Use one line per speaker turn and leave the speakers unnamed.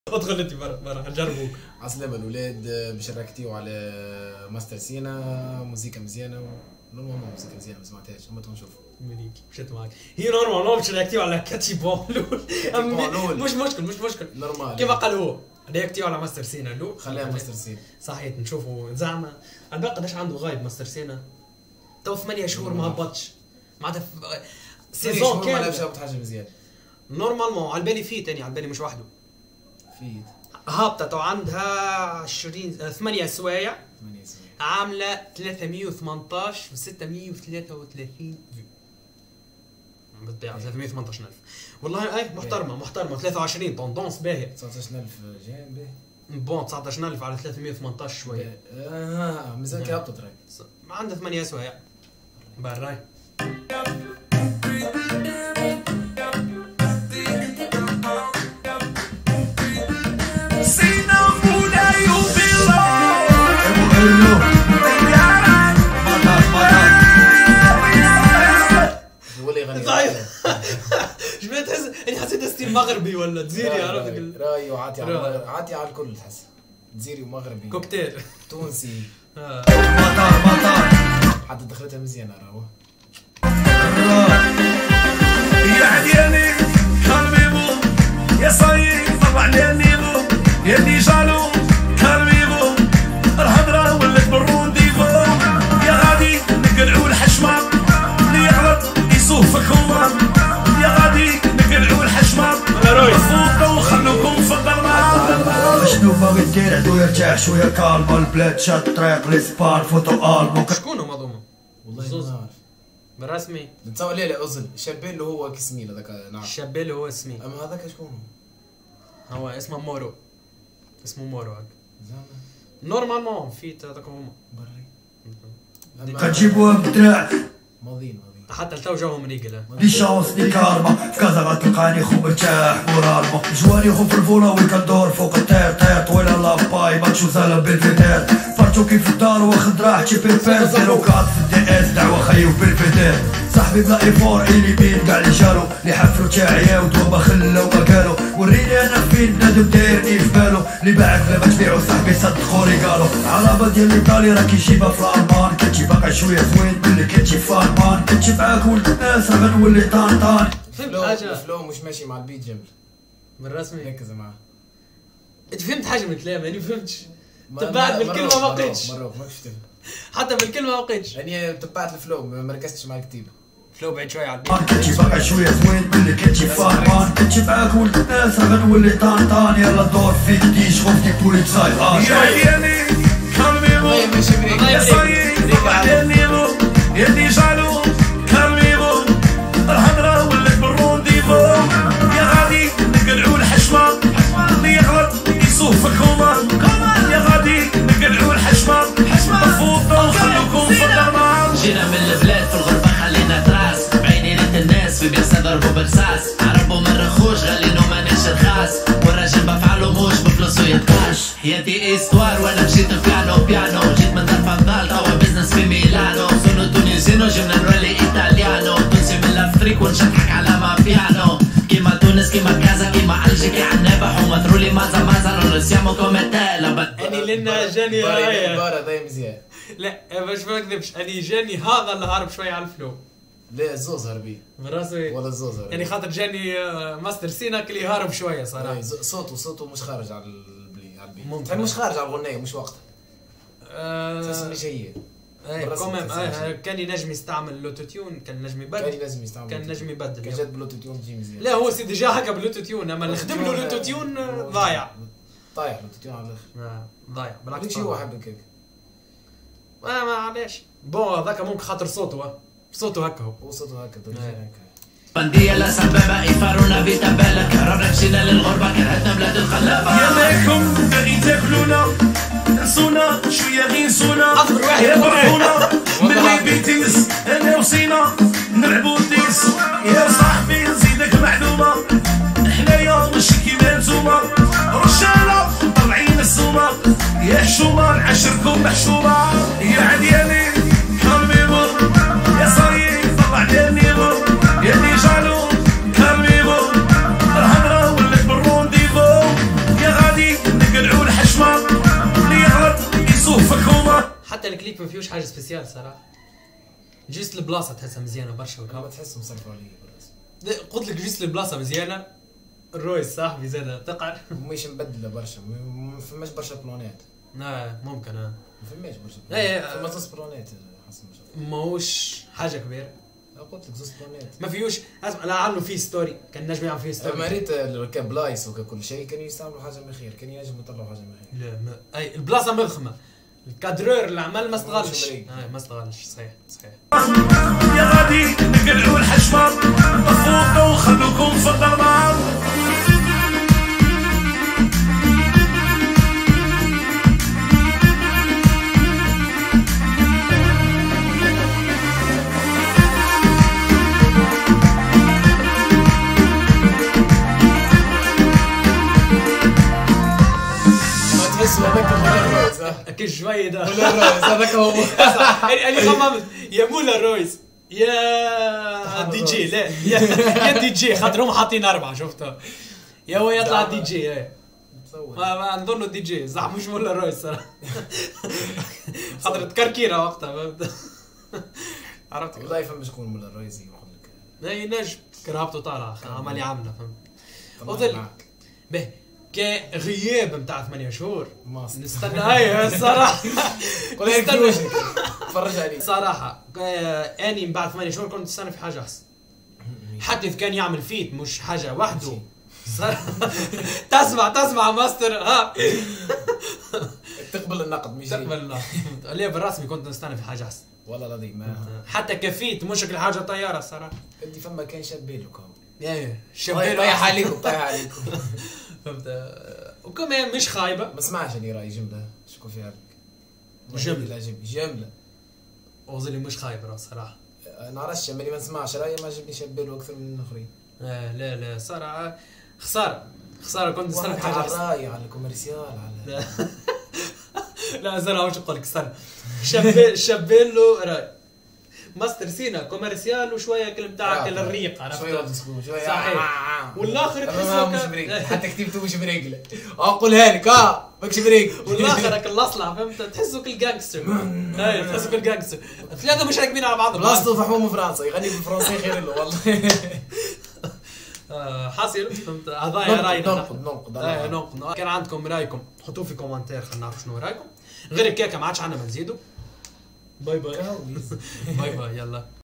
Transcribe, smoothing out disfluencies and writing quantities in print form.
ادخل انت برا نجربوك.
عسلامة الولاد، باش نركتيو على ماستر سينا، موسيقى مزيانة نورمالمون موسيقى مزيانة ما سمعتهاش اما تنشوفوا.
مليك مشيت معاك. هي نورمالمون باش نركتيو على كاتشي بون لول. مش مشكل
نورمال
كيما قال هو نركتيو على ماستر سينا لول.
خليها ماستر سينا
صحيح نشوفوا زعما الباقي قداش عنده غايب ماستر سينا تو 8 شهور ما هبطش معناتها سيزون كامل.
ما لعبش حاجة مزيانة
نورمالمون على بالي فيه تاني على بالي مش وحده
فيت
هابطة تو عندها 8 سوايع عاملة 318 و 633 فيو بالطبيعة 318,000 والله اي محترمة 23 طوندونس باهية
19,000 جاي باهي
بون 19,000 على 318 شوية
مازال كي هبطت راهي
عندها 8 سوايع براي جبت اني حسيت ستيل مغربي ولا جزيري عرفت
راي وعاطي على الكل تحس جزيري ومغربي
كوكتيل
تونسي
مطار
حتى دخلتها مزيانه راهو
يا عدياني كارميبو يا صايي طلع لي النيبو يا اللي جالو كارميبو الهضره ولات بالرونديفو يا غادي نقلعوا الحشمه اللي يغلط يسوق في الكومان يا غادي نقلعوا الحشمه فوتوا وخلوكم في الظلمه شنو باغي دير عدو يرتاح شويه كالم البلاد شاد طريق لي سبار فوتو البوم
شكون هما هذوما؟
والله ما نعرف
بالرسمي
نتصور لا اصل شابين اللي هو كسمين هذاك نعرف
الشابين اللي هو اسمي
اما هذاك شكون
هو اسمه مورو هكا
زعما
نورمالمون فيت هذاك هما
بري
كتجيبوها بالدراع
ماضيين
حتى لتو جاهم ريقل
دي شانس دي كارما في كازا غتلقاني خو مرتاح مورالمون جواني خو في الفولا وين كندور فوق الطير طويله لاباي ماتشو زالا بالفيدير فرتو كيف الدار واخد راحتي بالبير 04 في الدي اس دعوه خيو بالفيدير صاحبي بلا ايفور الي بين كاع اللي جالو اللي حفلو تاعيا ودوما خلاو ما قالو وريني انا فين بنادم دايرني في بالو اللي باعك لا ما تبيعو صاحبي صدقو ريقالو علابه ديال ايطالي راه كيجيبها في الالمان كتجي باقي شويه زوين ملي كتجي في المان كتجي معاك ولد الناس راه غنولي طان
فهمت حاجه
الفلو مش ماشي مع البيت جمل
بالرسمي
ركز معاه
انت فهمت حاجه من الكلام يعني فهمتش تبعت بالكلمه ما بقيتش
مروك ما شفتها
حتى بالكلمه ما بقيتش
يعني تبعت الفلو ما ركزتش مع الكتيبه
فلو بعيد شويه على البيت
كتجي باقي شويه زوين ملي كتجي في المان كتجي معاك ولد الناس راه غنولي طان يلا دور فيك دي شوفتي بوليت ساي يا ديالي كالميبو يا صايي طلع لي النيبو يا اللي جالو كالميبو الهضره ولات بالرونديفو يا غادي نقلعوا الحشمه اللي يغلط يسوق في الكومان يا غادي نقلعوا الحشمه فوتوا وخلوكم في الظلمه
جينا من البلاد في الغربه خلينا تراس بعينين الناس في بيسا ضربوا برصاص عربوا من رخوش غالينو ماناش رخاص والراجل بفعلو مش بفلوسو يتقاش حياتي استوار وانا مشيت بيانو جيت من طرف الضال توا بزنس في ميلانو سونو تونيزينو جبنا نولي ايطاليانو تونسي من الافريك ونشطحك على ما بيانو كيما تونس كيما كازا كيما الجيكي عنابح ومترولي مازا نو سيامو كومي تالا
اني لنا جاني هاي
هذا مزيان
لا باش ما نكذبش اني جاني هذا اللي هارب شويه على الفلو
لا الزوز هربي
براسي
ولا الزوز هربي
يعني خاطر جاني ماستر سينا كلي هارب شويه صراحه
صوته مش خارج على البيت
ممكن
مش خارج على الغنية مش وقتها تحس مش هي
كوميم كان ينجم يستعمل الاوتوتيون كان ينجم يبدل كان ينجم يبدل
كان جات بالاوتوتيون تجي مزيان
لا هو سي ديجا هكا بالاوتوتيون اما نخدم له الاوتوتيون ضايع
طايح الاوتوتيون على الاخر
ضايع بالعكس
هو حاب هكاك
ما علاش بون هذاك ممكن خاطر صوته هكا هو
صوته هكا
بندية لا سبابة يفارونا في تبالك رانا مشينا للغربة كرهتنا بلاد الخلافة
يا مالكم باغي تاكلونا نسونا شوية غي نسونا يا فرحونا ملي بيتيس انا وصينا نلعبو الديس يا صاحبي نزيدك معلومة حنايا ماشي كيما نتوما رشالة طالعين السومة يا حشومة نعشركم محشومة يا عدياني كالميبو يا صايي طلع لي النيبو يا اللي جالو كالميبو الهضرة ولات بالرونديفو يا
حتى الكليب ما فيهوش حاجه سبيسيال صراحه. جيست البلاصه تحسها مزيانه برشا
ما
وكا.
تحسهم صرفوا عليه براسي.
قلت لك جيست البلاصه مزيانه. الرويس صاحبي زاد تقعد.
مش مبدله برشا، ما فماش برشا بلونات.
ممكن
ما فماش برشا
إيه،
بلونات. فما زوز بلونات حسب ما شفت.
ماهوش حاجه كبيره.
قلت لك زوز بلونات.
ما فيهوش اسمع لا عملوا فيه ستوري كان نجم يعمل فيه ستوري.
ما ريت كبلايص وكل شيء كانوا يستعملوا حاجه من خير، كان ينجم يطلعوا حاجه من خير.
لا ما اي البلاصه مضخمه. الكادرور اللي عمل ما استغلش.
مريق.
ما استغلش صحيح.
يا غادي نقلعوا الحشمر طفوكوا وخلوكم في الضربان.
تحسوا هذاك مولا رويس صح؟
اكيد شويه ده.
مولا رويس هذاك هو.
اللي خممت يا مولا رويس يا دي جي. لا يا دي جي خاطر هم حاطين 4 شفتها. يا هو يطلع دي جي. ايه
تصور
ما نظنه دي جي صح مش مولا رويس صراحه. خاطر تكركيره وقتها فهمت. عرفت
والله فما شكون مولا رويس يقول لك
اي نجم كرهبته طالع عملي عامله فهمت.
طلع
وظل
معاك.
به كغياب نتاع 8 شهور
ماست.
نستنى. هاي الصراحه
قول لك
نستنى.
وجهك تفرج عليه.
صراحه اني من بعد 8 شهور كنت نستنى في حاجه احسن. حتى اذا كان يعمل فيت مش حاجه وحده. تسمع ماستر ها.
تقبل النقد مش
تقبل لا بالرسمي كنت نستنى في حاجه احسن.
والله العظيم ما
حتى كفيت مش كل حاجه طياره الصراحه.
انت فما كان شاب بالك هو.
ايه
طيح عليكم طيح عليكم.
فهمت. وكمان مش خايبه.
ما سمعش اللي راي جمله شكون فيها
جملة.
جمله
وظلي مش خايب راس صراحه.
نعرفش ملي ما نسمعش راي ما عجبني شاب باله اكثر من الاخرين.
لا صراحه خساره كنت نستنى في حاجه
على
احسن.
الراي على الكوميرسيال على
لا زرع وش نقول لك استنى. شبين له راي ماستر سينا كوميرسيال وشويه كلمه تاع كل الريق عرفت.
شويه ديسكو شويه
صحيح. والاخر
مش
تحسه
بريق حتى كتبته مش بريقله اقولها لك ماكش بريق.
والاخر كل الاصلع فهمت تحسه كل جانجستر. اي تحسه كل جانجستر. ثلاثه مش راكبين على بعض.
بلاصتو في حموم فرنسا يغني بالفرنسي خير له والله.
حاصل فهمت. هذا راينا
ننقد.
كان عندكم رايكم حطوه في كومنتير خلينا نعرف شنو رايكم. غير الكيكه ما عادش عندنا ما نزيدوا. باي باي. باي باي يلا.